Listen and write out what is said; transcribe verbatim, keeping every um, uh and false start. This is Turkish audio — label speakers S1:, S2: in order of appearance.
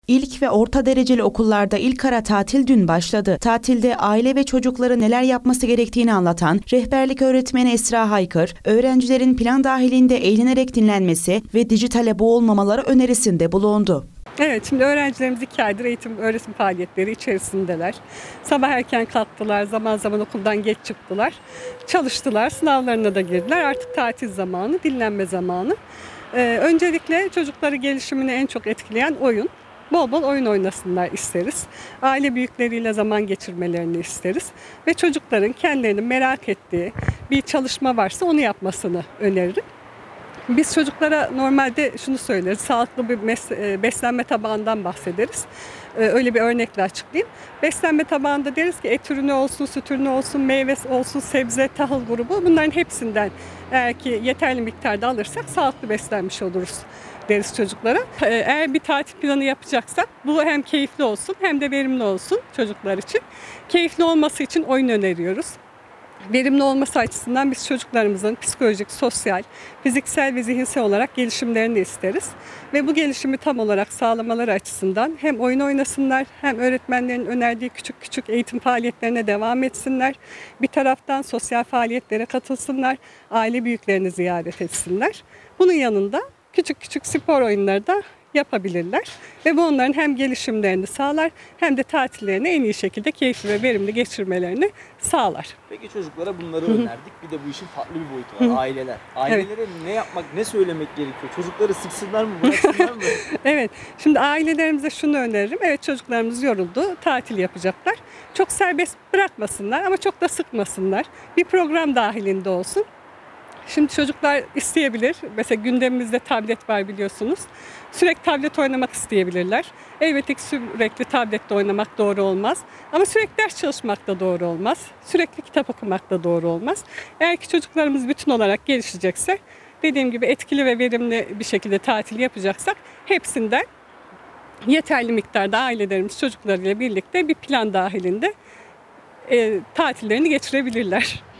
S1: İlk ve orta dereceli okullarda ilk ara tatil dün başladı. Tatilde aile ve çocukları neler yapması gerektiğini anlatan rehberlik öğretmeni Esra Haykır, öğrencilerin plan dahilinde eğlenerek dinlenmesi ve dijitale boğulmamaları önerisinde bulundu.
S2: Evet, şimdi öğrencilerimiz iki aydır eğitim öğretim faaliyetleri içerisindeler. Sabah erken kalktılar, zaman zaman okuldan geç çıktılar. Çalıştılar, sınavlarına da girdiler. Artık tatil zamanı, dinlenme zamanı. Ee, öncelikle çocukları gelişimini en çok etkileyen oyun. Bol bol oyun oynasınlar isteriz. Aile büyükleriyle zaman geçirmelerini isteriz. Ve çocukların kendilerini merak ettiği bir çalışma varsa onu yapmasını öneririm. Biz çocuklara normalde şunu söyleriz, sağlıklı bir beslenme tabağından bahsederiz. Öyle bir örnekle açıklayayım. Beslenme tabağında deriz ki et ürünü olsun, süt ürünü olsun, meyve olsun, sebze, tahıl grubu, bunların hepsinden eğer ki yeterli miktarda alırsak sağlıklı beslenmiş oluruz deriz çocuklara. Eğer bir tatil planı yapacaksak bu hem keyifli olsun hem de verimli olsun çocuklar için. Keyifli olması için oyun öneriyoruz. Verimli olması açısından biz çocuklarımızın psikolojik, sosyal, fiziksel ve zihinsel olarak gelişimlerini isteriz. Ve bu gelişimi tam olarak sağlamaları açısından hem oyun oynasınlar, hem öğretmenlerin önerdiği küçük küçük eğitim faaliyetlerine devam etsinler. Bir taraftan sosyal faaliyetlere katılsınlar, aile büyüklerini ziyaret etsinler. Bunun yanında küçük küçük spor oyunları da yapabilirler ve bu onların hem gelişimlerini sağlar hem de tatillerini en iyi şekilde keyifli ve verimli geçirmelerini sağlar.
S3: Peki çocuklara bunları önerdik. Bir de bu işin farklı bir boyutu var. Aileler. Ailelere evet. ne yapmak, ne söylemek gerekiyor? Çocukları sıksınlar mı, bıraksınlar mı?
S2: Evet. Şimdi ailelerimize şunu öneririm. Evet, çocuklarımız yoruldu, tatil yapacaklar. Çok serbest bırakmasınlar ama çok da sıkmasınlar. Bir program dahilinde olsun. Şimdi çocuklar isteyebilir. Mesela gündemimizde tablet var biliyorsunuz. Sürekli tablet oynamak isteyebilirler. Elbette ki sürekli tablette oynamak doğru olmaz. Ama sürekli ders çalışmak da doğru olmaz. Sürekli kitap okumak da doğru olmaz. Eğer ki çocuklarımız bütün olarak gelişecekse, dediğim gibi etkili ve verimli bir şekilde tatil yapacaksak hepsinden yeterli miktarda ailelerimiz çocuklarıyla birlikte bir plan dahilinde e, tatillerini geçirebilirler.